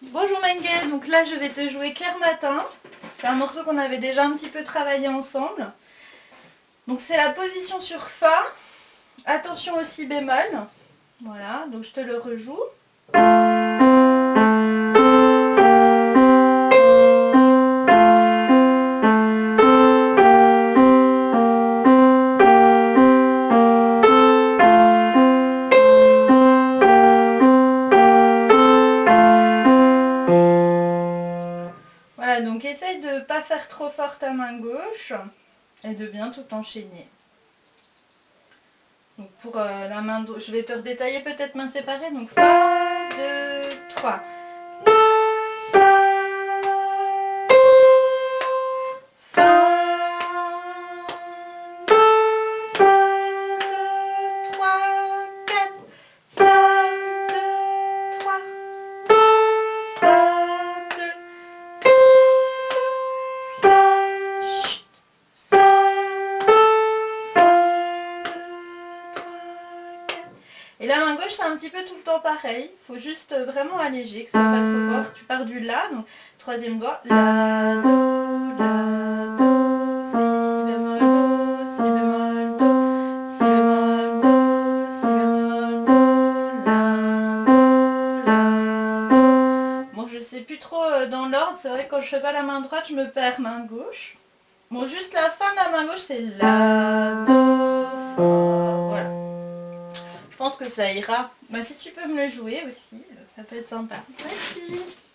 Bonjour Mengel, donc là je vais te jouer Clair Matin. C'est un morceau qu'on avait déjà un petit peu travaillé ensemble. Donc c'est la position sur Fa. Attention au Si bémol. Voilà, donc je te le rejoue. Voilà, donc essaye de ne pas faire trop fort ta main gauche et de bien tout enchaîner. Donc pour la main droite, je vais te redétailler peut-être main séparée. Donc Fa, 2, 3. Et la main gauche, c'est un petit peu tout le temps pareil. Il faut juste vraiment alléger, que ce soit pas trop fort. Tu pars du La, donc troisième doigt. La, Do, Si bémol, Do, Si bémol, Do, Si bémol, Do, Si bémol, Do, La, Do. Bon, je sais plus trop dans l'ordre. C'est vrai que quand je fais pas la main droite, je me perds main gauche. Bon, juste la fin de la main gauche, c'est La, Do, Fa. Voilà. Je pense que ça ira. Bah, si tu peux me le jouer aussi, ça peut être sympa. Merci.